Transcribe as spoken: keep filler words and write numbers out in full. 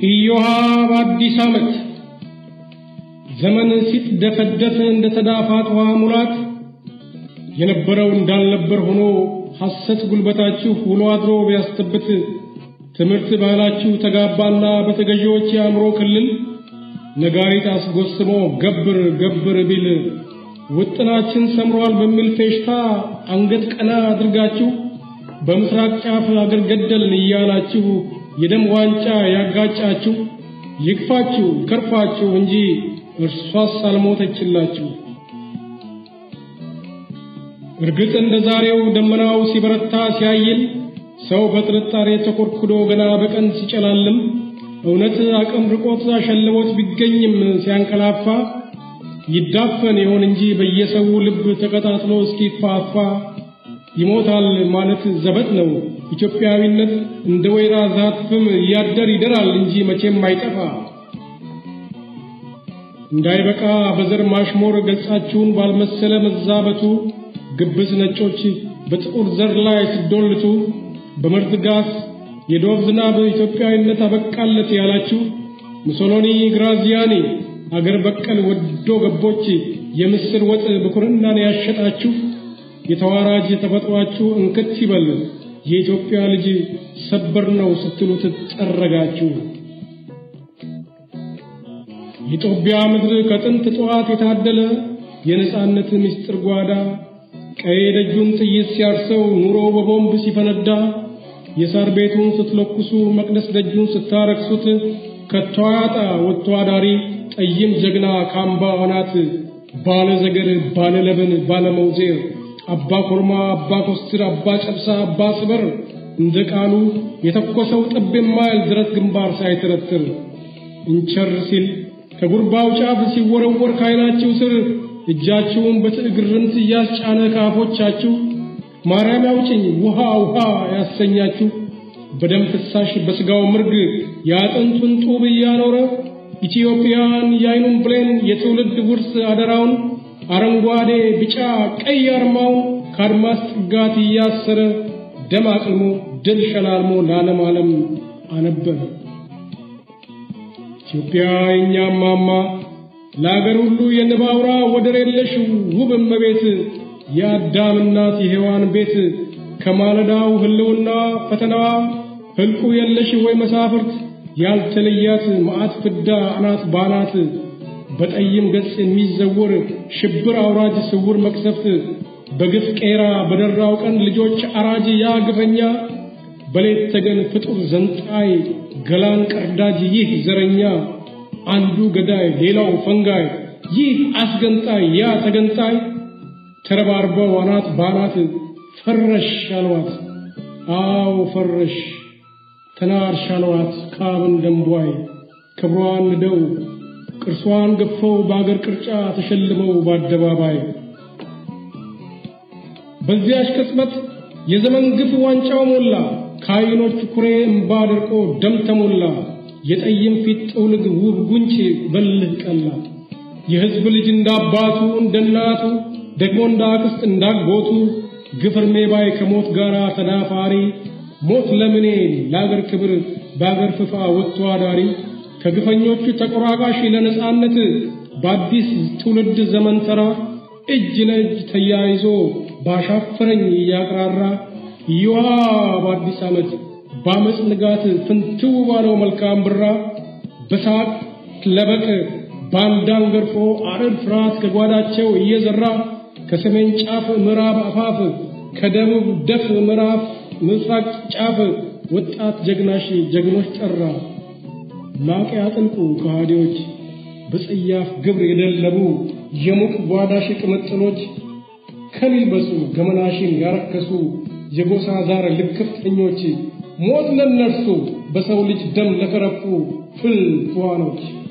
ኢዮሃ በአዲስ ዓመት ዘመን ሲደፈደፍ እንደ ተዳፋት ውሃ ሙላት የነበረው እንዳልነበር ሆኖ ሐሰት ጉልበታችሁ ውሎ አድሮ ቢያስተብት ትምርት ባህላችሁ ተጋባና በተገዢዎች ያምሮ ክልል ነጋሪት አስጎስሞ ገብር ገብር ቢል ውጥናችን ሰምሯል በሚል ፌሽታ አንገት ቀና አድርጋችሁ በምስራቅ ጫፍ አገር ገደልን እያላችሁ የደም ዋንጫ ያጋጫችሁ ይክፋችሁ ከርፋችሁ እንጂ እርሷስ አልሞተችላችሁ። እርግጥ እንደ ዛሬው ደመናው ሲበረታ ሲያይል ሰው በጥርጣሬ ተኮርኩዶ ገና በቀን ሲጨላልም እውነት አቅም ርቆት አሸልቦት ቢገኝም ሲያንቀላፋ ይዳፈን ይሆን እንጂ በየሰው ልብ ተቀጣጥሎ እስኪፋፋ ይሞታል ማለት ዘበት ነው። ኢትዮጵያዊነት እንደ ወይራ ዛፍም ያደር ይደራል እንጂ መቼም አይጠፋ። እንዳይበቃ በዘር ማሽሞር ገጻችሁን ባልመሰለ መዛበቱ ግብዝ ነጮች በጥቁር ዘር ላይ ሲዶልቱ በመርዝ ጋስ የዶብ ዝናብ ኢትዮጵያዊነት አበቃለት ያላችሁ ሙሶሎኒ ግራዚያኒ አገር በቀል ወዶ ገቦች የምስር ወጥ በኩርናን ያሸጣችሁ የተዋራጅ ተፈጥሯችሁ እንክት ይበል የኢትዮጵያ ልጅ ሰበር ነው ስትሉት ተጠረጋችሁ። ኢትዮጵያ ምድር ከጥንት ጧት የታደለ የነጻነት ምስጢር ጓዳ ቀይ ደጁን ጥይት ሲያርሰው ኑሮ በቦምብ ሲፈነዳ የሳር ቤቱን ስትለኩሱ መቅደስ ደጁን ስታረክሱት ከተዋጣ ወጥቶ አዳሪ ጠይም ጀግና ካምባ አናት ባለ ዘገር ባለ ለበን ባለ መውዜር አባ ኮርማ አባ ኮስትር አባ ጨብሳ አባ ስበር እንደ ቃሉ የተኮሰው ጥብ የማይል ድረት ግንባር ሳይተረትር እንቸር ሲል ከጉርባው ጫፍ ሲወረወር ካይናችሁ ስር እጃችሁን በትዕግርምት ያስጫነ ካፎቻችሁ ማርያም ያውጭኝ ውሃ ውሃ ያሰኛችሁ በደም ፍሳሽ በስጋው ምርግ ያጥንቱን ጡብ ያኖረ ኢትዮጵያን ያይኑን ብሌን የትውልድ ውርስ አደራውን አረንጓዴ ቢጫ ቀይ አርማው ካድማስ ጥጋት ያሰረ ደም አቅልሞ ድል ሸላልሞ ለዓለም ዓለም አነበበ። ኢትዮጵያ የኛ ማማ ለአገር ሁሉ የንባውራ ወደር የለሽ ውብ እመቤት የአዳም እናት የሔዋን ቤት ከማለዳው ህልውና ፈተናዋ ህልቁ የለሽ ወይ መሳፍርት ያልተለያት መዓት ፍዳ አናት ባናት በጠይም ገጽ የሚዘወር ሽብር አውራጅ ስውር መቅሰፍት በግፍ ቄራ በደራው ቀን ልጆች አራጅ ያግፈኛ በሌት ተገን ፍጡር ዘንጣይ ገላን ቀርዳጅ ይህ ዘረኛ አንዱ ገዳይ ሌላው ፈንጋይ ይህ አስገንጣይ ያ ተገንጣይ ተረባርበው አናት ባናት ፈረሽ አልዋት አው ፈረሽ ተናርሽ አልዋት ካብን ደምቧይ ክብሯን ደው ቅርሷን ገፈው ባገር ቅርጫ ተሸልመው በአደባባይ በዚያች ቅጽበት የዘመን ግፍ ዋንጫው ሞላ ካይኖች ኩሬ እምባ ደርቆ ደም ተሞላ የጠይም ፊት ጥውልግ ውብ ጉንጭ በልህ ቀላ የሕዝብ ልጅ እንዳባቱ እንደናቱ ደግሞ እንዳክስት እንዳጎቱ ግፍርሜ ባይ ከሞት ጋራ ተዳፋሪ ሞት ለምኔ ለአገር ክብር በአገር ፍፋ ወጥቶ አዳሪ ከግፈኞቹ ተቆራቃሽ ለነጻነት በአዲስ ትውልድ ዘመን ተራ እጅ ለእጅ ተያይዞ ባሻፈረኝ ያቅራራ ይዋ በአዲስ ዓመት ባመጽ ንጋት ፍንትው ባለው መልካም ብራ በሳቅ ለበቅ ባንዳን ገርፎ አረድ ፍራት ከጓዳቸው እየዘራ ከሰሜን ጫፍ ምዕራብ አፋፍ ከደቡብ ደፍ ምዕራብ ምስራቅ ጫፍ ወጣት ጀግናሽ ጀግኖች ጠራ ማቅ ያጥልቁ ከሃዲዎች በጽያፍ ግብር የደለቡ የሙቅ ጓዳሽ ቅምጥሎች ከሚልበሱ ገመናሽን ያረከሱ የጎሳ ዛር ልክፍተኞች ሞት ለነርሱ በሰው ልጅ ደም ለከረፉ ፍል ተዋኖች